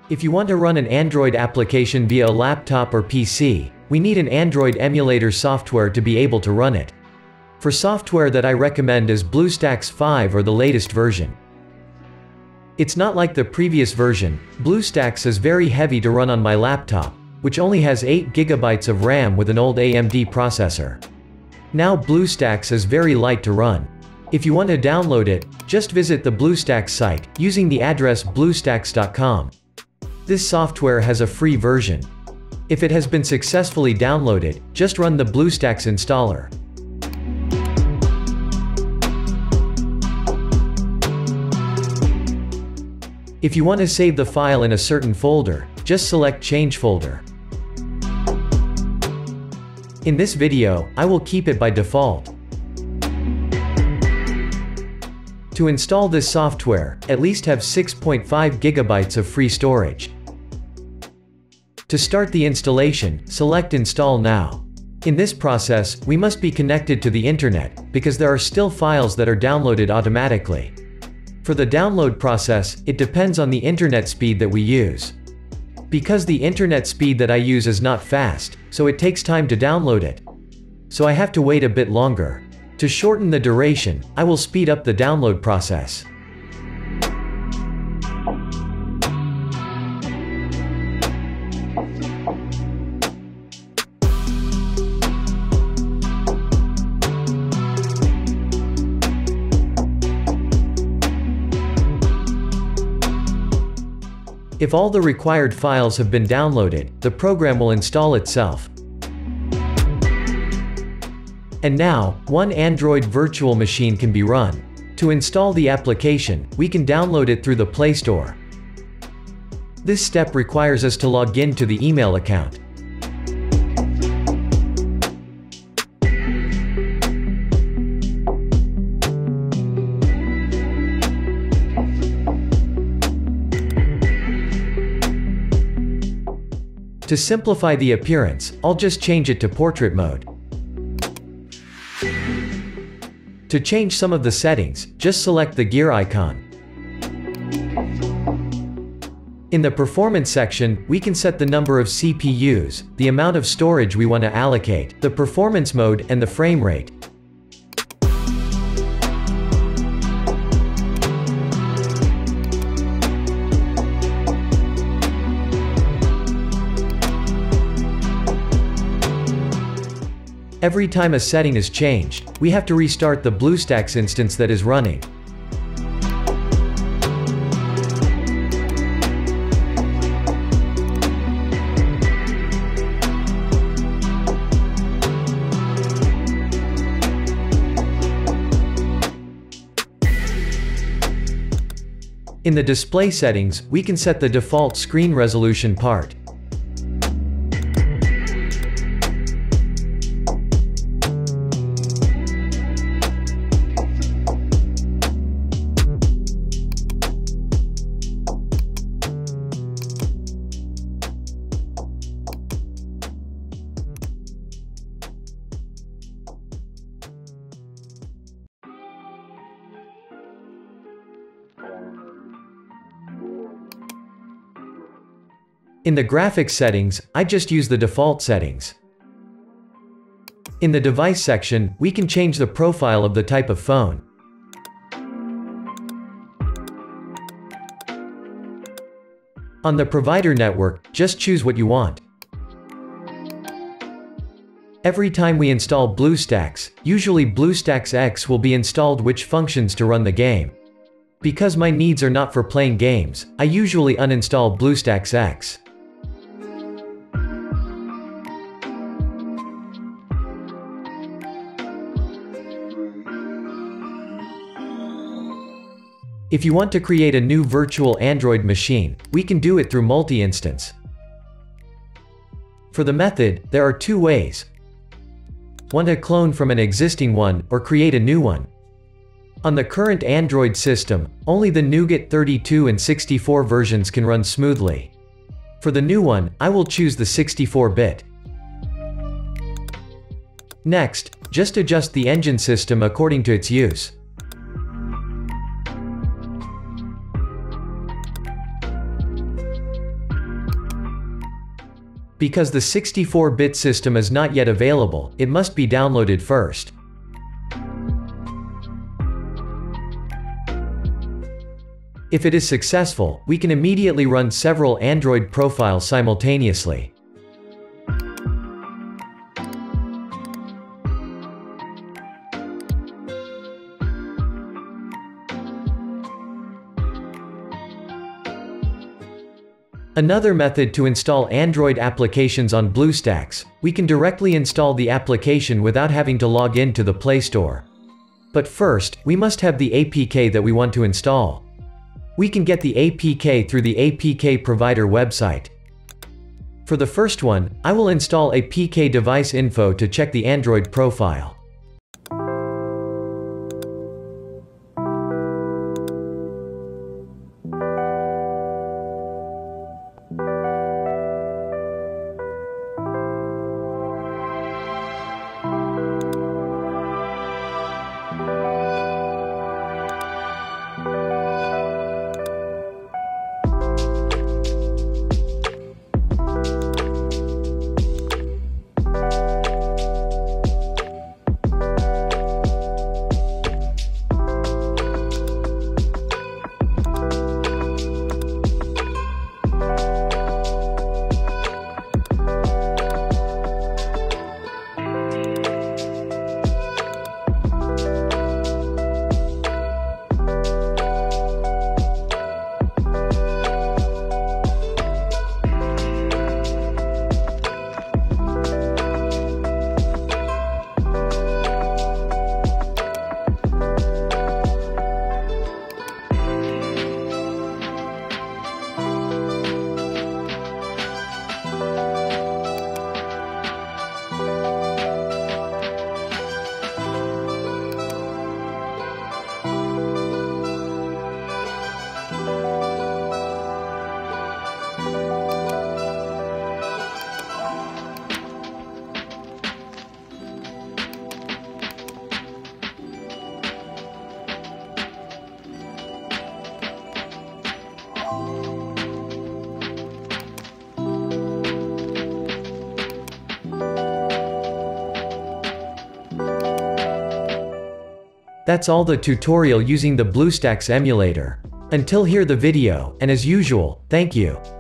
If you want to run an Android application via a laptop or PC, we need an Android emulator software to be able to run it. For software that I recommend is BlueStacks 5 or the latest version. It's not like the previous version. BlueStacks is very heavy to run on my laptop, which only has 8 GB of RAM with an old AMD processor. Now BlueStacks is very light to run. If you want to download it, just visit the BlueStacks site, using the address bluestacks.com. This software has a free version. If it has been successfully downloaded, just run the BlueStacks installer. If you want to save the file in a certain folder, just select Change Folder. In this video, I will keep it by default. To install this software, at least have 6.5 GB of free storage. To start the installation, select Install Now. In this process, we must be connected to the internet, because there are still files that are downloaded automatically. For the download process, it depends on the internet speed that we use. Because the internet speed that I use is not fast, so it takes time to download it. So I have to wait a bit longer. To shorten the duration, I will speed up the download process. If all the required files have been downloaded, the program will install itself. And now, one Android virtual machine can be run. To install the application, we can download it through the Play Store. This step requires us to log in to the email account. To simplify the appearance, I'll just change it to portrait mode. To change some of the settings, just select the gear icon. In the performance section, we can set the number of CPUs, the amount of storage we want to allocate, the performance mode, and the frame rate. Every time a setting is changed, we have to restart the BlueStacks instance that is running. In the display settings, we can set the default screen resolution part. In the graphics settings, I just use the default settings. In the device section, we can change the profile of the type of phone. On the provider network, just choose what you want. Every time we install BlueStacks, usually BlueStacks X will be installed which functions to run the game. Because my needs are not for playing games, I usually uninstall BlueStacks X. If you want to create a new virtual Android machine, we can do it through multi-instance. For the method, there are two ways. Want to clone from an existing one, or create a new one. On the current Android system, only the Nougat 32 and 64 versions can run smoothly. For the new one, I will choose the 64-bit. Next, just adjust the engine system according to its use. Because the 64-bit system is not yet available, it must be downloaded first. If it is successful, we can immediately run several Android profiles simultaneously. Another method to install Android applications on BlueStacks, we can directly install the application without having to log in to the Play Store. But first, we must have the APK that we want to install. We can get the APK through the APK provider website. For the first one, I will install APK device info to check the Android profile. That's all the tutorial using the BlueStacks emulator. Until here the video, and as usual, thank you.